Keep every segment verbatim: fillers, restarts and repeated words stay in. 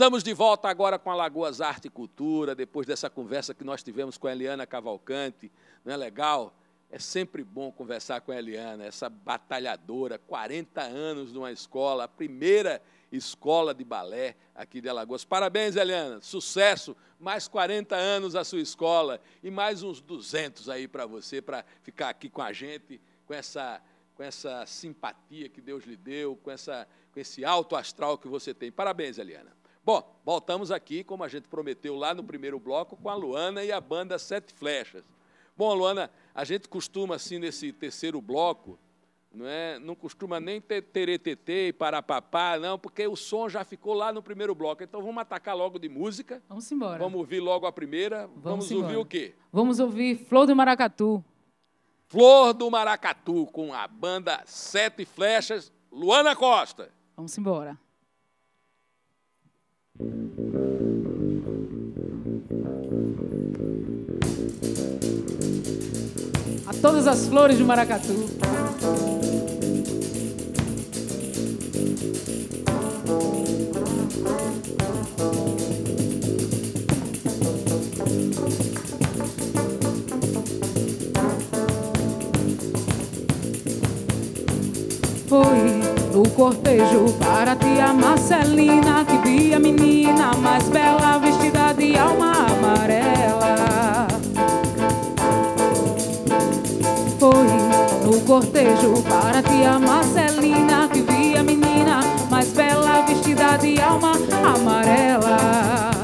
Estamos de volta agora com Alagoas Arte e Cultura, depois dessa conversa que nós tivemos com a Eliana Cavalcante. Não é legal? É sempre bom conversar com a Eliana, essa batalhadora, quarenta anos numa escola, a primeira escola de balé aqui de Alagoas. Parabéns, Eliana, sucesso, mais quarenta anos a sua escola e mais uns duzentos aí para você, para ficar aqui com a gente, com essa, com essa simpatia que Deus lhe deu, com, essa, com esse alto astral que você tem. Parabéns, Eliana. Bom, voltamos aqui, como a gente prometeu lá no primeiro bloco, com a Luana e a banda Sete Flechas. Bom, Luana, a gente costuma, assim, nesse terceiro bloco, não, é, não costuma nem ter teretetê e parapapá, não, porque o som já ficou lá no primeiro bloco. Então, vamos atacar logo de música. Vamos embora. Vamos ouvir logo a primeira. Vamos, vamos ouvir o quê? Vamos ouvir Flor do Maracatu. Flor do Maracatu, com a banda Sete Flechas, Luana Costa. Vamos embora. A todas as flores de maracatu. Foi no cortejo para tia Marcelina que vi a menina mais bela vestida de alma amarela. Foi no cortejo para tia Marcelina que vi a menina mais bela vestida de alma amarela.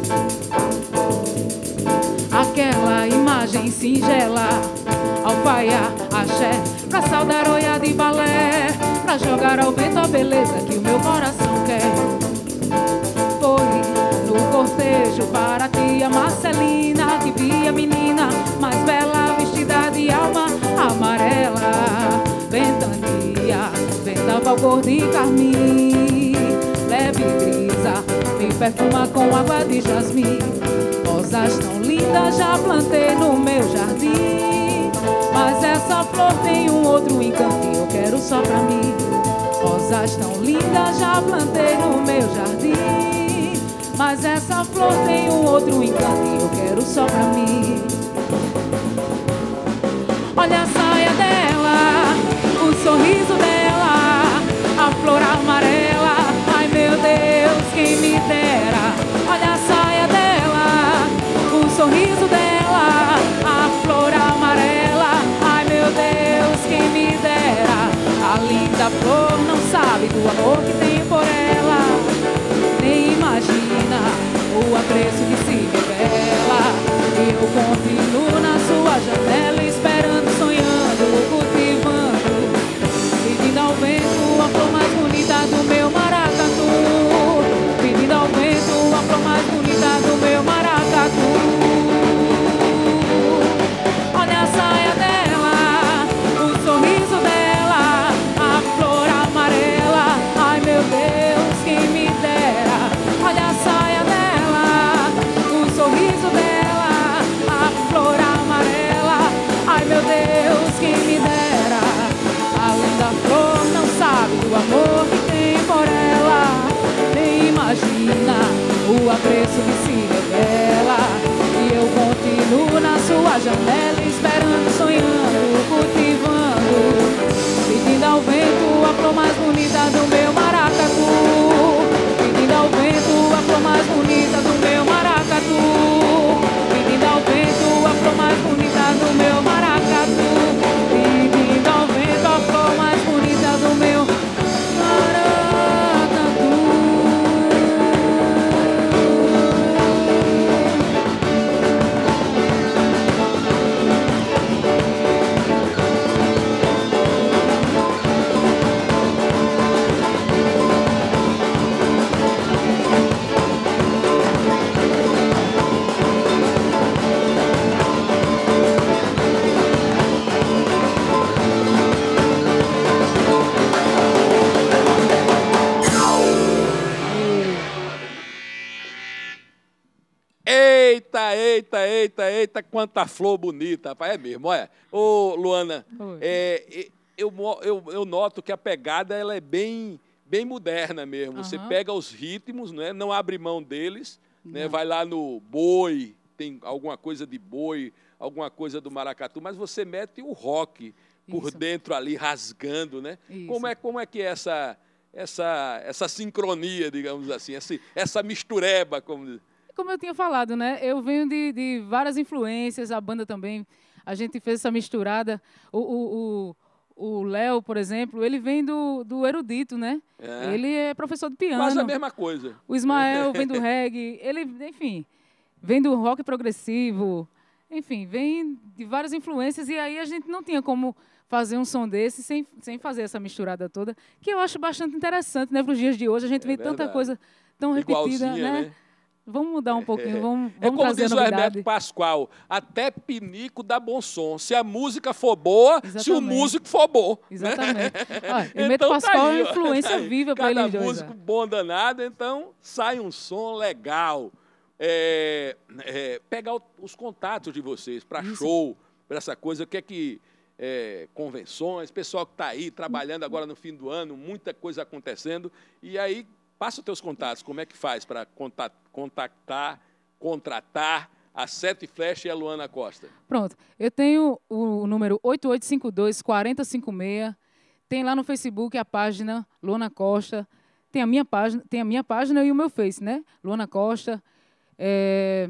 Aquela imagem singela, alfaia, axé, pra saudar olhar de balé, pra jogar ao vento a beleza que o meu coração quer. Foi no cortejo para tia Marcelina que vi a menina mais bela vestida de alma amarela. Ventania, ventava o cor de carmim, leve brisa, me perfuma com água de jasmim. Rosas tão lindas já plantei no meu jardim, mas essa flor tem um outro encanto e eu quero só pra mim. Rosas tão lindas já plantei no meu jardim, mas essa flor tem um outro encanto e eu quero só pra mim. Olha a saia dela, o sorriso dela, a flor amarela, ai meu Deus, quem me dera. Olha a saia dela, o sorriso dela, a flor amarela, ai meu Deus, quem me dera. A linda flor não sabe do amor que tem por ela, nem imagina o apreço que se revela. Eu continuo na sua janela esperando, sonhando, cultivando, pedindo ao vento a flor mais bonita do meu maracatu, pedindo ao vento a flor mais bonita do meu maracatu. Olha a saia dela, o sorriso dela, a flor amarela, ai meu Deus, quem me dera. Olha a saia dela, o sorriso dela, a flor amarela, ai meu Deus, quem me dera. A linda flor não sabe do amor que tem por ela, nem imagina o apreço que se revela. E eu continuo na sua janela esperando, sonhando, cultivando, pedindo ao vento a flor mais bonita do meu maracatu, pedindo ao vento a flor mais bonita do meu maracatu, pedindo ao vento a flor mais bonita do meu maracatu, pedindo ao vento a flor mais bonita do meu maracatu. Eita, eita, eita, eita, quanta flor bonita, rapaz. É mesmo, olha. Ô, Luana, é, eu, eu, eu noto que a pegada ela é bem, bem moderna mesmo. Uhum. Você pega os ritmos, né? Não abre mão deles, né? Vai lá no boi, tem alguma coisa de boi, alguma coisa do maracatu, mas você mete o rock por Isso. dentro ali, rasgando, né? Isso. Como é, como é que é essa, essa, essa sincronia, digamos assim, essa, essa mistureba, como diz? Como eu tinha falado, né? Eu venho de, de várias influências, a banda também. A gente fez essa misturada. O o Léo, por exemplo, ele vem do, do erudito, né? É. Ele é professor de piano. Quase a mesma coisa. O Ismael vem do reggae. Ele, enfim, vem do rock progressivo. Enfim, vem de várias influências. E aí a gente não tinha como fazer um som desse sem, sem fazer essa misturada toda, que eu acho bastante interessante, né? Para os dias de hoje, a gente É vê verdade. tanta coisa tão repetida, Igualzinha, né? né? Vamos mudar um pouquinho, vamos, É vamos como trazer diz a o novidade. Hermeto Pascoal, até pinico dá bom som. Se a música for boa, Exatamente. se o músico for bom. Exatamente. Né? Olha, Hermeto Então, Pascoal tá aí, é uma influência ó. viva para Cada eles dois. músico ó. bom danado, então sai um som legal. É, é, pegar o- os contatos de vocês para Isso. show, para essa coisa, o que é que... é, convenções, pessoal que está aí trabalhando agora no fim do ano, muita coisa acontecendo. E aí, passa os teus contatos, como é que faz para contactar, contratar a Sete Flecha e a Luana Costa? Pronto. Eu tenho o número oito oito cinco dois, quatro zero cinco seis. Tem lá no Facebook a página Luana Costa. Tem a minha página, tem a minha página e o meu Face, né? Luana Costa. É...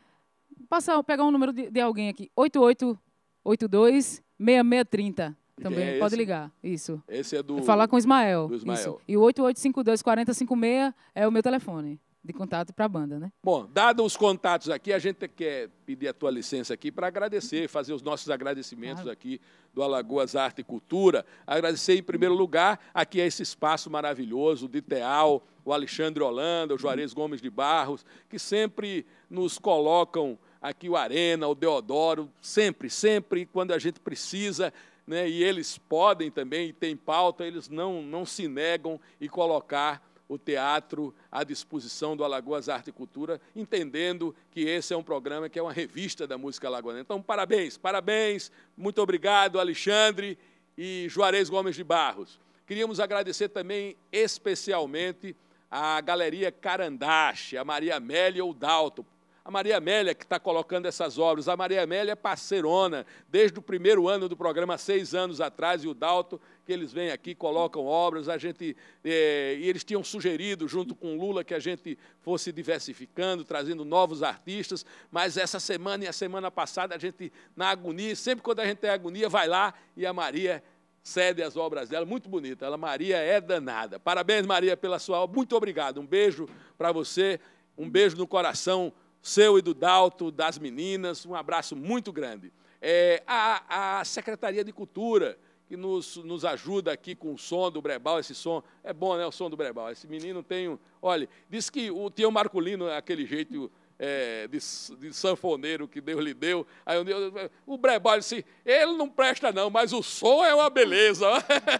Passar, pegar um número de, de alguém aqui. oito oito oito dois, seis seis três zero. Também, é pode esse? ligar. Isso. Esse é do... Falar com o Ismael. do Ismael. Isso. E o oito oito cinco dois, quatro zero cinco seis é o meu telefone de contato para a banda, né? Bom, dados os contatos aqui, a gente quer pedir a tua licença aqui para agradecer, fazer os nossos agradecimentos Claro. aqui do Alagoas Arte e Cultura. Agradecer, em primeiro lugar, aqui a esse espaço maravilhoso de Teal, o Alexandre Holanda, o Juarez Gomes de Barros, que sempre nos colocam aqui o Arena, o Deodoro, sempre, sempre, quando a gente precisa, né, e eles podem também, e tem pauta, eles não, não se negam em colocar o teatro à disposição do Alagoas Arte e Cultura, entendendo que esse é um programa que é uma revista da música alagoana. Então, parabéns, parabéns, muito obrigado, Alexandre e Juarez Gomes de Barros. Queríamos agradecer também especialmente a Galeria Carandache, a Maria Amélia e o Dalto. A Maria Amélia que está colocando essas obras. A Maria Amélia é parceirona desde o primeiro ano do programa, seis anos atrás, e o Dalto, que eles vêm aqui, colocam obras, a gente, é, e eles tinham sugerido, junto com o Lula, que a gente fosse diversificando, trazendo novos artistas, mas essa semana e a semana passada, a gente, na agonia, sempre quando a gente tem agonia, vai lá e a Maria cede as obras dela, muito bonita. Ela, Maria, é danada. Parabéns, Maria, pela sua obra. Muito obrigado. Um beijo para você, um beijo no coração seu e do Dalto, das meninas, um abraço muito grande. É, a, a Secretaria de Cultura, que nos, nos ajuda aqui com o som do Brebal, esse som, é bom, né, o som do Brebal, esse menino tem um, olha, disse que o Tião Marculino, aquele jeito é, de, de sanfoneiro que Deus lhe deu, aí eu, o Brebal disse, ele não presta não, mas o som é uma beleza,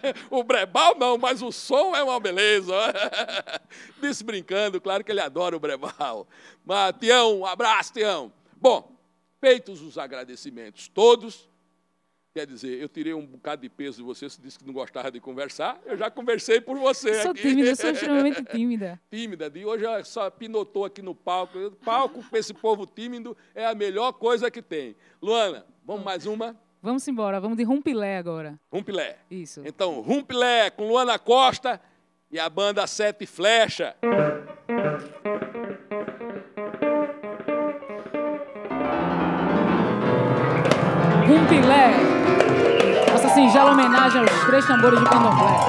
o Brebal não, mas o som é uma beleza, disse brincando, claro que ele adora o Brebal. Mas, Tião, um abraço, Tião. Bom, feitos os agradecimentos todos, quer dizer, eu tirei um bocado de peso de você, você disse que não gostava de conversar, eu já conversei por você Eu sou aqui. tímida, eu sou extremamente tímida. Tímida, de hoje ela só pinotou aqui no palco. O palco para esse povo tímido é a melhor coisa que tem. Luana, vamos mais uma? Vamos embora, vamos de Rumpilé agora. Rumpilé. Isso. Então, Rumpilé com Luana Costa e a banda Sete Flecha. Rumpilé, nossa singela homenagem aos três tambores de candomblé.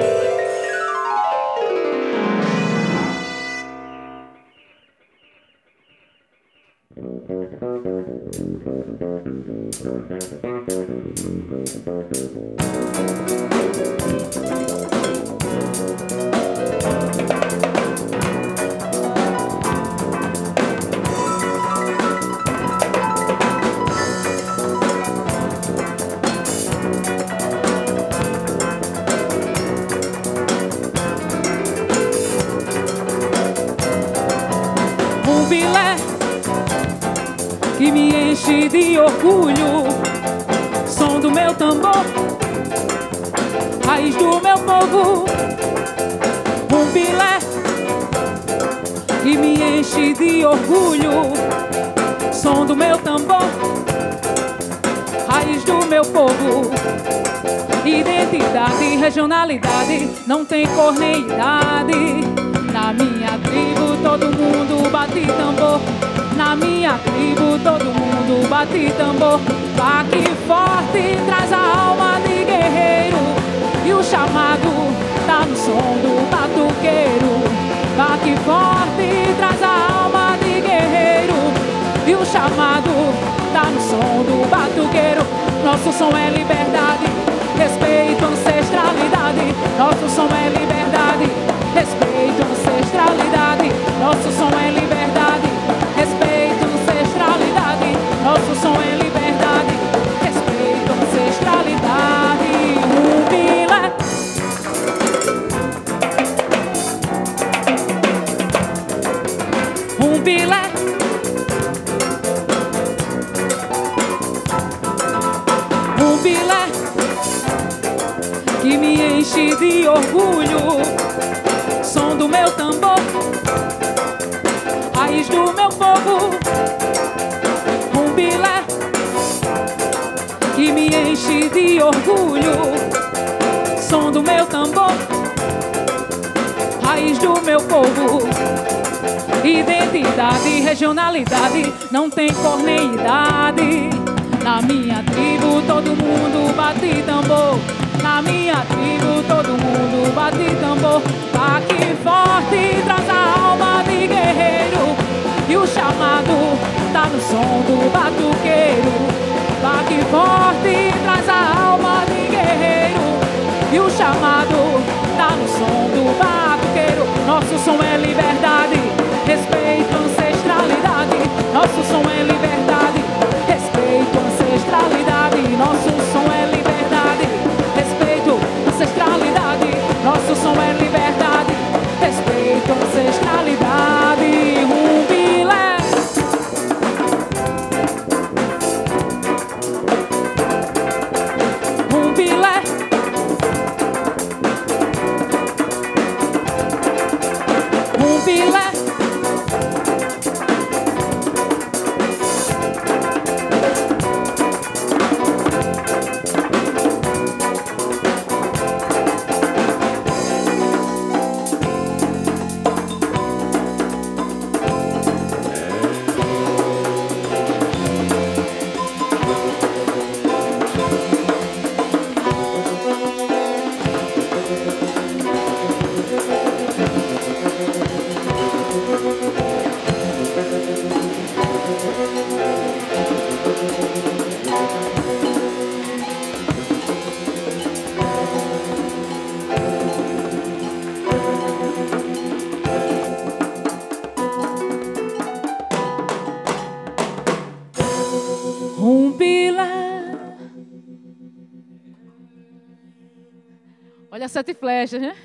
Que me enche de orgulho, som do meu tambor, raiz do meu povo, um bilé que me enche de orgulho, som do meu tambor, raiz do meu povo, identidade, regionalidade, não tem cor nem idade. Na minha tribo todo mundo bate tambor, na minha tribo todo mundo bate tambor. Baque forte traz a alma de guerreiro, e o chamado tá no som do batuqueiro. Baque forte traz a alma de guerreiro, e o chamado tá no som do batuqueiro. Nosso som é liberdade, respeito, ancestralidade. Nosso som é liberdade, respeito, ancestralidade. Nosso som é liberdade, respeito, ancestralidade. Nosso som é liberdade, respeito, ancestralidade. Um bilé. Um bilé. Um bilé que me enche de orgulho, som do meu tambor, raiz do meu povo. Um bilé que me enche de orgulho, som do meu tambor, raiz do meu povo, identidade, regionalidade, não tem cor nem idade. Na minha tribo todo mundo bate tambor, na minha tribo todo mundo bate tambor. Baque forte traz a alma de guerreiro, e o chamado tá no som do batuqueiro. Baque forte traz a alma de guerreiro, e o chamado tá no som do batuqueiro. Nosso som é liberdade, respeito, ancestralidade. Nosso som é liberdade, respeito, ancestralidade. Nosso som é liberdade, respeito, ancestralidade. Nosso som é liberdade, respeito, ancestralidade. Um bilé. Um bilé. Um bilé. Um bilé. Olha, sete flechas, né?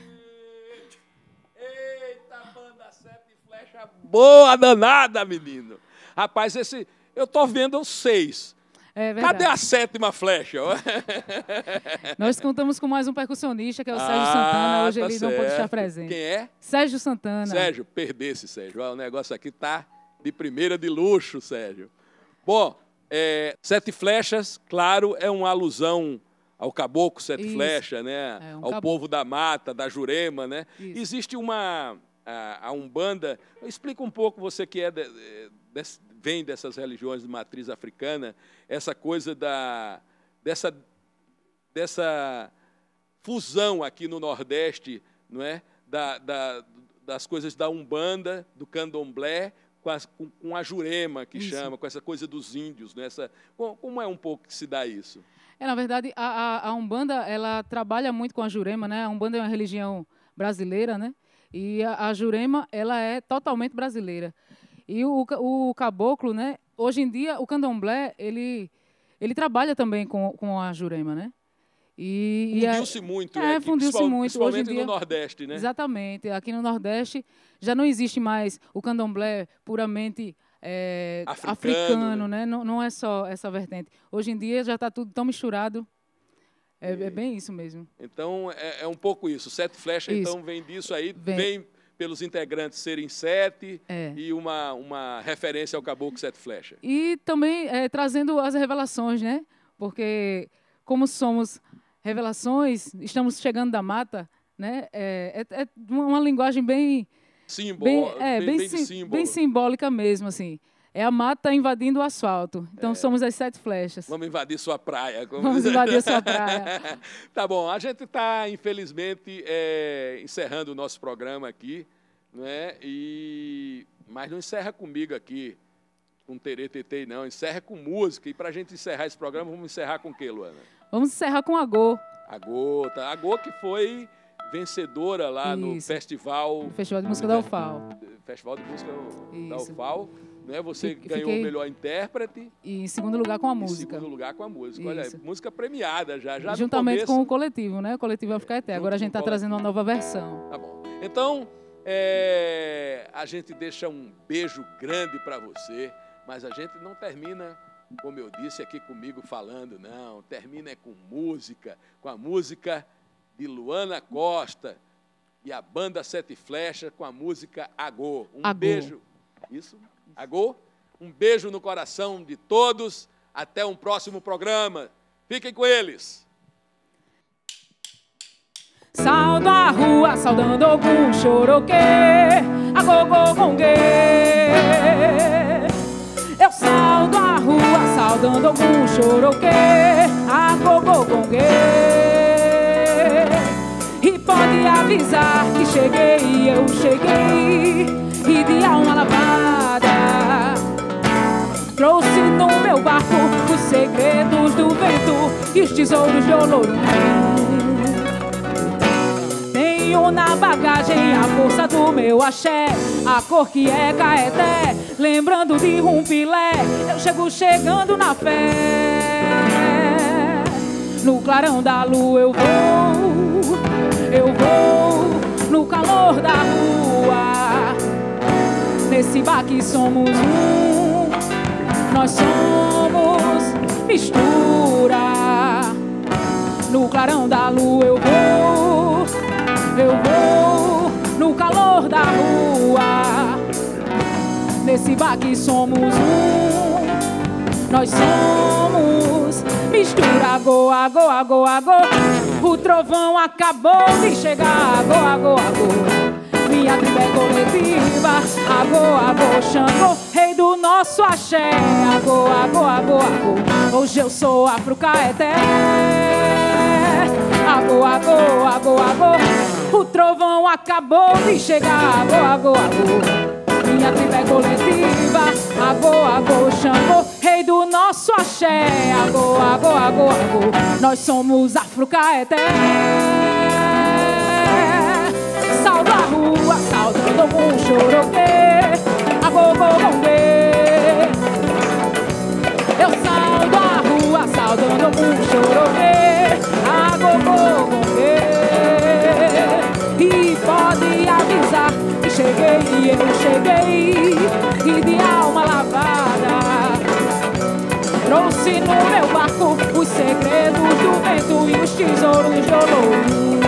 Eita, banda sete flechas boa danada, menino. Rapaz, esse eu tô vendo os seis. É Cadê a sétima flecha? Nós contamos com mais um percussionista, que é o Ah, Sérgio Santana. Hoje tá ele não pôde estar certo. presente. Quem é? Sérgio Santana. Sérgio, perdesse, Sérgio. O negócio aqui tá de primeira de luxo, Sérgio. Bom, é, sete flechas, claro, é uma alusão ao caboclo sete Isso. flechas, né? É, um ao cabo- povo da mata, da Jurema, né? Isso. Existe uma a, a Umbanda. Explica um pouco, você que é de, de, vem dessas religiões de matriz africana, essa coisa da dessa dessa fusão aqui no Nordeste, não é? Da, da, das coisas da Umbanda, do Candomblé, com, as, com, com a Jurema, que Isso. chama, com essa coisa dos índios, né? Essa, como, como é um pouco que se dá isso? É, na verdade, a, a, a Umbanda, ela trabalha muito com a Jurema, né? A Umbanda é uma religião brasileira, né? E a, a Jurema, ela é totalmente brasileira. E o, o caboclo, né? Hoje em dia, o candomblé, ele, ele trabalha também com, com a Jurema, né? E, e a- Fundiu-se muito, é, né? Aqui, fundiu-se principal- muito. Hoje em Principalmente dia- no Nordeste, né? Exatamente. Aqui no Nordeste já não existe mais o candomblé puramente é, Africano, africano, né? né? Não, não é só essa vertente. Hoje em dia já está tudo tão misturado. É, é bem isso mesmo. Então, é, é um pouco isso. Sete Flechas, Isso. então, vem disso aí, Vem. vem pelos integrantes serem sete É. e uma, uma referência ao Caboclo Sete Flechas. E também é, trazendo as revelações, né? Porque como somos revelações, estamos chegando da mata, né? É, é, é uma linguagem bem, Símbolo, bem, é, bem, bem, bem de sim- símbolo. bem simbólica mesmo, assim. É a mata invadindo o asfalto. Então somos as sete flechas. Vamos invadir sua praia. como Vamos diz. invadir a sua praia. Tá bom, a gente está, infelizmente, é, encerrando o nosso programa aqui, né? E... mas não encerra comigo aqui, com terê, tetê, não. Encerra com música. E para a gente encerrar esse programa, vamos encerrar com o quê, Luana? Vamos encerrar com a Go, A Gota. A Gô que foi vencedora lá no Isso. festival... do Festival de Música da U F A L. Festival de Música da Isso. U F A L. Né? Você Fiquei- ganhou o fiquei- melhor intérprete. E em segundo lugar com a Em música. segundo lugar com a música. Olha, Isso. música premiada já. já no Juntamente começo. com o coletivo, né? O coletivo vai ficar eterno. junto Agora a com gente o está trazendo uma nova versão. Tá bom. Então, é, a gente deixa um beijo grande para você, mas a gente não termina, como eu disse aqui comigo falando, não. Termina é com música, com a música de Luana Costa e a banda Sete Flechas com a música Agô. Um Agô. beijo. Isso? Agô? Um beijo no coração de todos. Até um próximo programa. Fiquem com eles. Saldo a rua, saudando algum choroquê, a gogô gongue. Eu saldo a rua, saudando algum choroquê, a gogô gongue. E pode avisar que cheguei, eu cheguei, e de alma lavada. Trouxe no meu barco os segredos do vento e os tesouros de Olorum. Tenho na bagagem a força do meu axé, a cor que é caeté, lembrando de Rumpilé, eu chego chegando na fé. No clarão da lua eu vou, eu vou, no calor da rua. Nesse baque somos um, nós somos mistura. No clarão da lua eu vou, eu vou, no calor da rua. Nesse baque somos um, nós somos mistura. Agô, agô, agô, agô. O trovão acabou de chegar. Agô, agô, agô. Minha tribo é coletiva. Agô, agô, Xangô, rei do nosso axé. Agô, agô, agô, agô. Hoje eu sou Afro Caeté. Agô, agô, agô, agô. O trovão acabou de chegar. Agô, agô, agô. Minha tribo é coletiva. Agô, agô, Xangô, rei do nosso axé. Agô, agô, agô, agô. Nós somos Afro Caeté. Saldo a rua, saudando um choroquê, a gogô gongue. Eu saldo a rua, saudando um choroquê, a gogô gongue. E pode avisar que cheguei, eu cheguei, e de alma lavada. Trouxe no meu barco os segredos do vento e os tesouros de Olorum.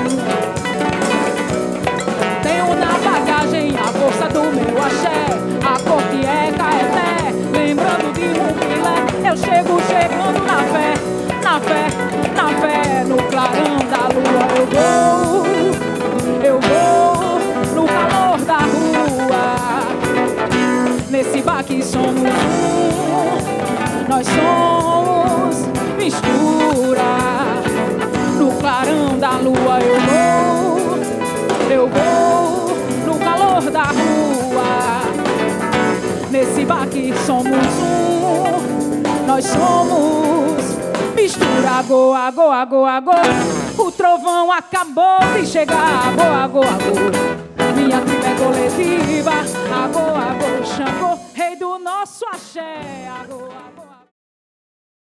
Tenho na bagagem a força do meu axé, a cor que é caeté, lembrando de Rumpilé, eu chego chegando na fé, na fé, na fé. No clarão da lua eu vou, eu vou, no calor da rua. Nesse baque somos um, nós somos mistura. No clarão da lua eu vou, eu vou, no calor da rua. Nesse baque somos um, nós somos mistura. Agô, agô, agô, agô. O trovão acabou de chegar. Agô, agô, agô. Minha tribo é coletiva. Agô, agô, Xangô, rei do nosso axé. Agô, agô.